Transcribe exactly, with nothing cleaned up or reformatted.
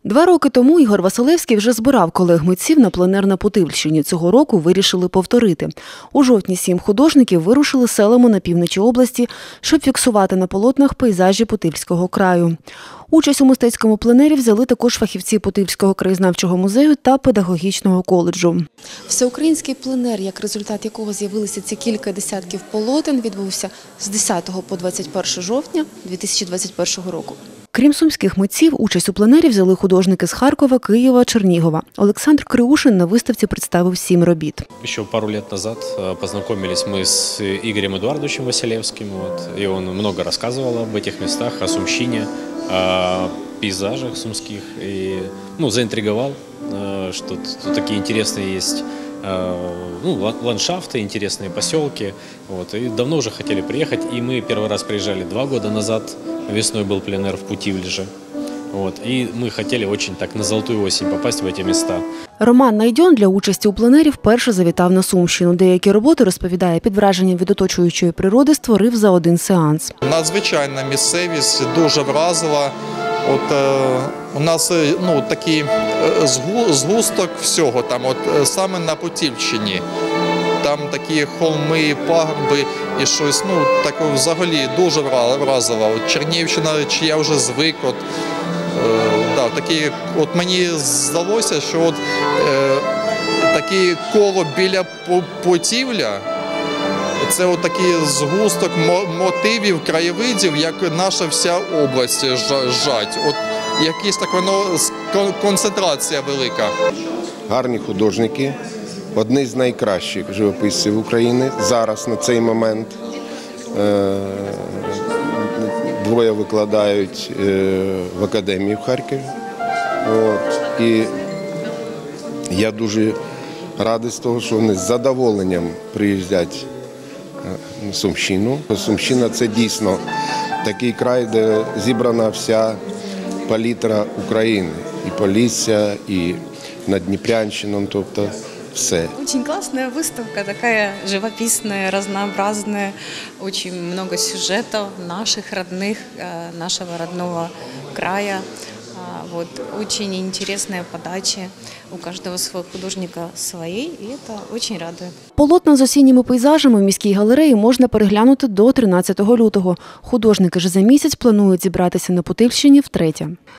Два роки тому Ігор Василевський вже збирав колег-митців на пленер на Путивльщині. Цього року вирішили повторити. У жовтні сім художників вирушили селами на півночі області, щоб фіксувати на полотнах пейзажі Путивльського краю. Участь у мистецькому пленері взяли також фахівці Путивльського краєзнавчого музею та педагогічного коледжу. Всеукраїнський пленер, як результат якого з'явилися ці кілька десятків полотен, відбувся з десятого по двадцять перше жовтня дві тисячі двадцять першого року. Крім сумських митців, участь у пленері взяли художники з Харкова, Києва, Чернігова. Олександр Криушин на виставці представив сім робіт. Ще пару років назад познайомились ми з Ігорем Едуардовичем Василевським, і він багато розказував об цих містах, о Сумщині, о пейзажах сумских. И, ну, заинтриговал, что тут такие интересные есть, ну, ландшафты, интересные поселки. Вот, и давно уже хотели приехать, и мы первый раз приезжали два года назад, весной был пленэр в Путивльже. Вот, и мы хотели очень так на золотую осень попасть в эти места. Роман Найдьон для участі у пленері вперше завітав на Сумщину. Деякі роботи, розповідає, під враженням від оточуючої природи створив за один сеанс. Надзвичайна місцевість, дуже вразила. От е, у нас ну такий згусток всього там, от саме на Путивльщині. Там такі холми, пагорби і щось, ну таке взагалі дуже вразило. От Чернігівщина, чи я вже звик. От, е, да, такі, от мені здалося, що от е, таке коло біля Путивля. Це от такий згусток мотивів, краєвидів, як наша вся область жать. От якась так воно концентрація велика. Гарні художники, одні з найкращих живописців України зараз на цей момент. Двоє викладають в академії в Харкові. От. І я дуже радий з того, що вони з задоволенням приїздять на Сумщину. Сумщина – це дійсно такий край, де зібрана вся палітра України. І Полісся, і Наддніпрянщина, тобто все. Очень классная выставка, такая живописная, разнообразная, очень много сюжетов наших родных, нашего родного края. Вот, очень интересные подачи, у каждого своего художника своей, и это очень радует. Полотна з осінніми пейзажами в міській галереї можна переглянути до тринадцятого лютого. Художники ж за місяць планують зібратися на Путивльщині втретє.